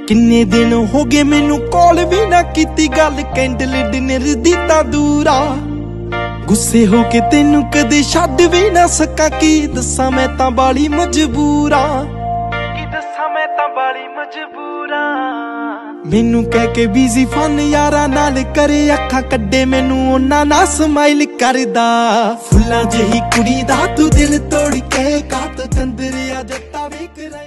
किन्ने दिन हो गए मैनू कॉल भी ना कीती गल कैंडल डिनर दी तां दूर आ। गुस्से हो के तेनू कदे छड्ड भी ना सका की दस्सां मैं तां बाली मजबूर आ। मैनू कह के बिजी फन यारा नाल करे अखां कड्डे मैनू ओना ना स्माइल करदा। फुल्लां जही कुड़ी दा तू दिल तोड़ के कात चंदरिया जट्टा वे कराई।